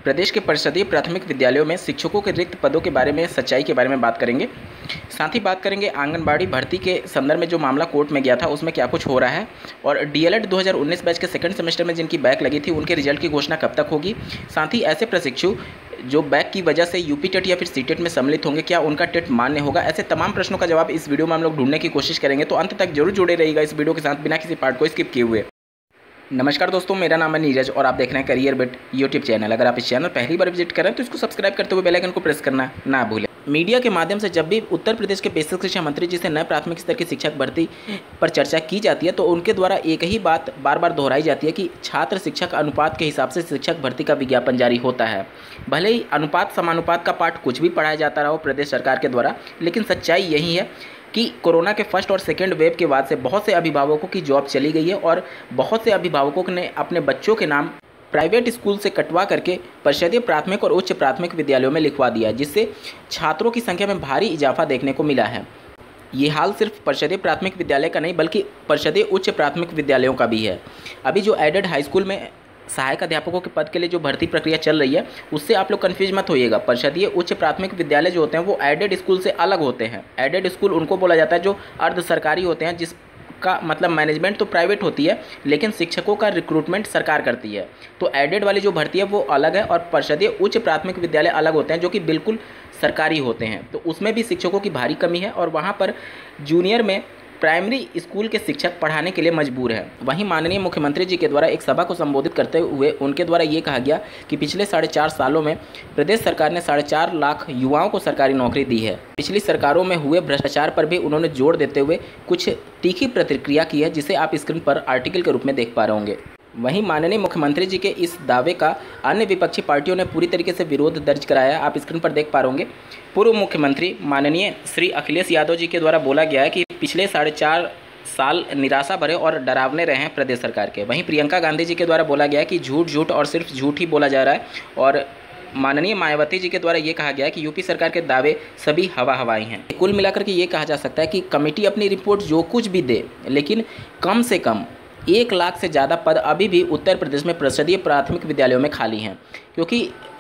प्रदेश के परिषदीय प्राथमिक विद्यालयों में शिक्षकों के रिक्त पदों के बारे में सच्चाई के बारे में बात करेंगे। साथ ही बात करेंगे आंगनबाड़ी भर्ती के संदर्भ में जो मामला कोर्ट में गया था उसमें क्या कुछ हो रहा है, और डीएलएड 2019 बैच के सेकंड सेमेस्टर में जिनकी बैक लगी थी उनके रिजल्ट की घोषणा कब तक होगी। साथ ही ऐसे प्रशिक्षु जो बैक की वजह से यूपी टेट या फिर सीटेट में सम्मिलित होंगे, क्या उनका टेट मान्य होगा। ऐसे तमाम प्रश्नों का जवाब इस वीडियो में हम लोग ढूंढने की कोशिश करेंगे, तो अंत तक जरूर जुड़े रहिएगा इस वीडियो के साथ बिना किसी पार्ट को स्किप किए हुए। नमस्कार दोस्तों, मेरा नाम है नीरज और आप देख रहे हैं करियर बिट यूट्यूब चैनल। अगर आप इस चैनल पहली बार विजिट करें तो इसको सब्सक्राइब करते हुए बेल आइकन को प्रेस करना ना भूलें। मीडिया के माध्यम से जब भी उत्तर प्रदेश के बेसिक शिक्षा मंत्री जी से नए प्राथमिक स्तर की शिक्षक भर्ती पर चर्चा की जाती है तो उनके द्वारा एक ही बात बार बार दोहराई जाती है कि छात्र शिक्षक अनुपात के हिसाब से शिक्षक भर्ती का विज्ञापन जारी होता है। भले ही अनुपात समानुपात का पाठ कुछ भी पढ़ाया जाता रहा हो प्रदेश सरकार के द्वारा, लेकिन सच्चाई यही है कि कोरोना के फर्स्ट और सेकेंड वेव के बाद से बहुत से अभिभावकों की जॉब चली गई है और बहुत से अभिभावकों ने अपने बच्चों के नाम प्राइवेट स्कूल से कटवा करके परिषदीय प्राथमिक और उच्च प्राथमिक विद्यालयों में लिखवा दिया, जिससे छात्रों की संख्या में भारी इजाफा देखने को मिला है। ये हाल सिर्फ परिषदीय प्राथमिक विद्यालय का नहीं बल्कि परिषदीय उच्च प्राथमिक विद्यालयों का भी है। अभी जो एडेड हाई स्कूल में सहायक अध्यापकों के पद के लिए जो भर्ती प्रक्रिया चल रही है उससे आप लोग कन्फ्यूज मत होइएगा। परिषदीय उच्च प्राथमिक विद्यालय जो होते हैं वो एडेड स्कूल से अलग होते हैं। एडेड स्कूल उनको बोला जाता है जो अर्ध सरकारी होते हैं, जिसका मतलब मैनेजमेंट तो प्राइवेट होती है लेकिन शिक्षकों का रिक्रूटमेंट सरकार करती है। तो एडेड वाली जो भर्ती है वो अलग है और परिषदीय उच्च प्राथमिक विद्यालय अलग होते हैं जो कि बिल्कुल सरकारी होते हैं। तो उसमें भी शिक्षकों की भारी कमी है और वहाँ पर जूनियर में प्राइमरी स्कूल के शिक्षक पढ़ाने के लिए मजबूर है। वहीं माननीय मुख्यमंत्री जी के द्वारा एक सभा को संबोधित करते हुए उनके द्वारा ये कहा गया कि पिछले 4.5 सालों में प्रदेश सरकार ने 4.5 लाख युवाओं को सरकारी नौकरी दी है। पिछली सरकारों में हुए भ्रष्टाचार पर भी उन्होंने जोर देते हुए कुछ तीखी प्रतिक्रिया की है, जिसे आप स्क्रीन पर आर्टिकल के रूप में देख पा रहे होंगे। वहीं माननीय मुख्यमंत्री जी के इस दावे का अन्य विपक्षी पार्टियों ने पूरी तरीके से विरोध दर्ज कराया। आप स्क्रीन पर देख पा रहे होंगे। पूर्व मुख्यमंत्री माननीय श्री अखिलेश यादव जी के द्वारा बोला गया है कि पिछले 4.5 साल निराशा भरे और डरावने रहे हैं प्रदेश सरकार के। वहीं प्रियंका गांधी जी के द्वारा बोला गया है कि झूठ और सिर्फ झूठ ही बोला जा रहा है। और माननीय मायावती जी के द्वारा ये कहा गया है कि यूपी सरकार के दावे सभी हवाई हैं। कुल मिलाकर के ये कहा जा सकता है कि कमेटी अपनी रिपोर्ट जो कुछ भी दे, लेकिन कम से कम 1 लाख से ज़्यादा पद अभी भी उत्तर प्रदेश में परिषदीय प्राथमिक विद्यालयों में खाली हैं, क्योंकि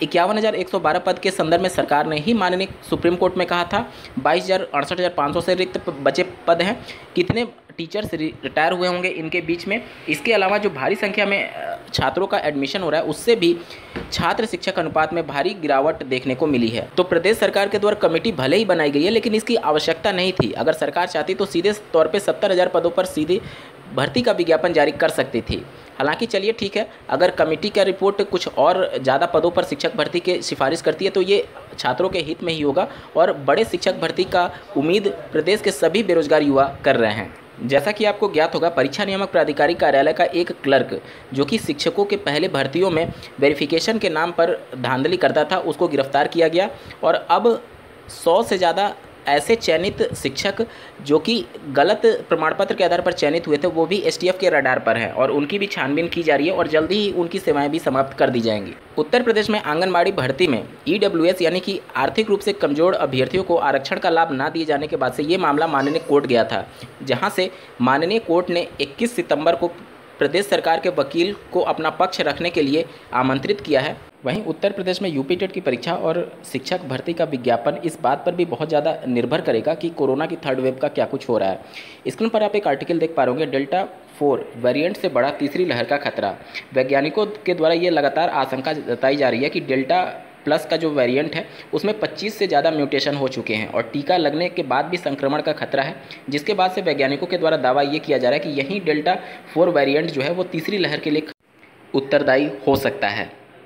51,112 पद के संदर्भ में सरकार ने ही माननीय सुप्रीम कोर्ट में कहा था 22,68,500 से रिक्त बचे पद हैं। कितने टीचर्स रिटायर हुए होंगे इनके बीच में। इसके अलावा जो भारी संख्या में छात्रों का एडमिशन हो रहा है उससे भी छात्र शिक्षक अनुपात में भारी गिरावट देखने को मिली है। तो प्रदेश सरकार के द्वारा कमेटी भले ही बनाई गई है लेकिन इसकी आवश्यकता नहीं थी। अगर सरकार चाहती तो सीधे तौर पर 70,000 पदों पर सीधे भर्ती का विज्ञापन जारी कर सकती थी। हालांकि चलिए ठीक है, अगर कमेटी का रिपोर्ट कुछ और ज़्यादा पदों पर शिक्षक भर्ती के सिफारिश करती है तो ये छात्रों के हित में ही होगा और बड़े शिक्षक भर्ती का उम्मीद प्रदेश के सभी बेरोजगार युवा कर रहे हैं। जैसा कि आपको ज्ञात होगा, परीक्षा नियामक प्राधिकारी कार्यालय का एक क्लर्क जो कि शिक्षकों के पहले भर्तियों में वेरिफिकेशन के नाम पर धांधली करता था, उसको गिरफ्तार किया गया और अब 100 से ज़्यादा ऐसे चयनित शिक्षक जो कि गलत प्रमाण पत्र के आधार पर चयनित हुए थे वो भी एसटीएफ के रडार पर हैं और उनकी भी छानबीन की जा रही है और जल्दी ही उनकी सेवाएं भी समाप्त कर दी जाएंगी। उत्तर प्रदेश में आंगनबाड़ी भर्ती में ईडब्ल्यूएस यानी कि आर्थिक रूप से कमजोर अभ्यर्थियों को आरक्षण का लाभ ना दिए जाने के बाद से ये मामला माननीय कोर्ट गया था, जहाँ से माननीय कोर्ट ने 21 सितंबर को प्रदेश सरकार के वकील को अपना पक्ष रखने के लिए आमंत्रित किया है। वहीं उत्तर प्रदेश में यूपी टेट की परीक्षा और शिक्षक भर्ती का विज्ञापन इस बात पर भी बहुत ज़्यादा निर्भर करेगा कि कोरोना की थर्ड वेव का क्या कुछ हो रहा है। स्क्रीन पर आप एक आर्टिकल देख पा रहे होंगे, डेल्टा 4 वेरिएंट से बड़ा तीसरी लहर का खतरा। वैज्ञानिकों के द्वारा ये लगातार आशंका जताई जा रही है कि डेल्टा प्लस का जो वेरिएंट है उसमें 25 से ज़्यादा म्यूटेशन हो चुके हैं और टीका लगने के बाद भी संक्रमण का खतरा है, जिसके बाद से वैज्ञानिकों के द्वारा दावा ये किया जा रहा है कि यही डेल्टा 4 वेरिएंट जो है वो तीसरी लहर के लिए उत्तरदायी हो सकता है।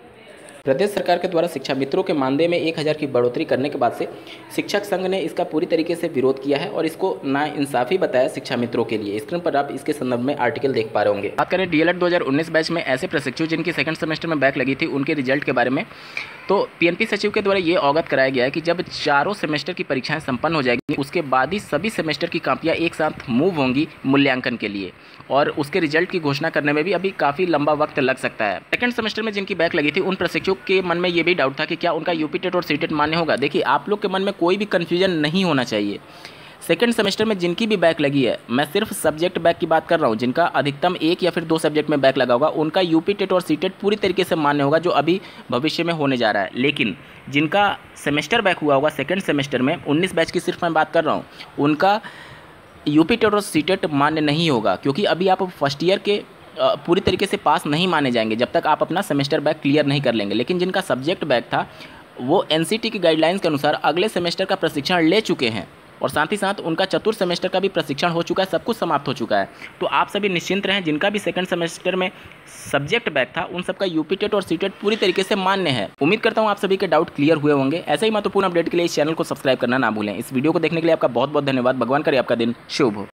प्रदेश सरकार के द्वारा शिक्षा मित्रों के मानदेय में 1,000 की बढ़ोतरी करने के बाद से शिक्षक संघ ने इसका पूरी तरीके से विरोध किया है और इसको नाइंसाफ़ी बताया शिक्षा मित्रों के लिए। स्क्रीन पर आप इसके संदर्भ में आर्टिकल देख पा रहे होंगे। बात करें डीएलएड 2019 बैच में ऐसे प्रशिक्षु जिनकी सेकंड सेमेस्टर में बैक लगी थी उनके रिजल्ट के बारे में, तो पीएनपी सचिव के द्वारा ये अवगत कराया गया है कि जब चारों सेमेस्टर की परीक्षाएं संपन्न हो जाएगी उसके बाद ही सभी सेमेस्टर की कापियां एक साथ मूव होंगी मूल्यांकन के लिए और उसके रिजल्ट की घोषणा करने में भी अभी काफ़ी लंबा वक्त लग सकता है। सेकंड सेमेस्टर में जिनकी बैक लगी थी उन प्रशिक्षुओं के मन में ये भी डाउट था कि क्या उनका यूपी टेट और सीटेट मान्य होगा। देखिए, आप लोग के मन में कोई भी कन्फ्यूजन नहीं होना चाहिए। सेकंड सेमेस्टर में जिनकी भी बैक लगी है, मैं सिर्फ सब्जेक्ट बैक की बात कर रहा हूँ, जिनका अधिकतम 1 या फिर 2 सब्जेक्ट में बैक लगा होगा, उनका यूपी टेट और सी टेट पूरी तरीके से मान्य होगा, जो अभी भविष्य में होने जा रहा है। लेकिन जिनका सेमेस्टर बैक हुआ होगा सेकेंड सेमेस्टर में, 19 बैच की सिर्फ मैं बात कर रहा हूँ, उनका यूपी टेट और सी टेट मान्य नहीं होगा, क्योंकि अभी आप फर्स्ट ईयर के पूरी तरीके से पास नहीं माने जाएंगे जब तक आप अपना सेमेस्टर बैक क्लियर नहीं कर लेंगे। लेकिन जिनका सब्जेक्ट बैक था, वो एनसीटी की गाइडलाइंस के अनुसार अगले सेमेस्टर का प्रशिक्षण ले चुके हैं, और साथ ही साथ उनका चतुर्थ सेमेस्टर का भी प्रशिक्षण हो चुका है, सब कुछ समाप्त हो चुका है। तो आप सभी निश्चिंत रहें, जिनका भी सेकंड सेमेस्टर में सब्जेक्ट बैक था, उन सबका यूपी टेट और सी टेट पूरी तरीके से मान्य है। उम्मीद करता हूं आप सभी के डाउट क्लियर हुए होंगे। ऐसे ही महत्वपूर्ण अपडेट के लिए इस चैनल को सब्सक्राइब करना ना भूलें। इस वीडियो को देखने के लिए आपका बहुत बहुत धन्यवाद। भगवान करे आपका दिन शुभ हो।